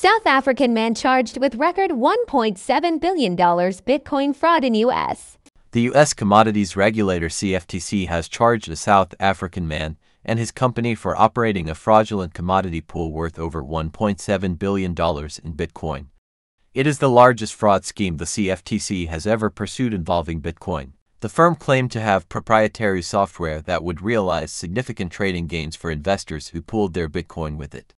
South African man charged with record $1.7 billion Bitcoin fraud in U.S. The U.S. commodities regulator CFTC has charged a South African man and his company for operating a fraudulent commodity pool worth over $1.7 billion in Bitcoin. It is the largest fraud scheme the CFTC has ever pursued involving Bitcoin. The firm claimed to have proprietary software that would realize significant trading gains for investors who pooled their Bitcoin with it.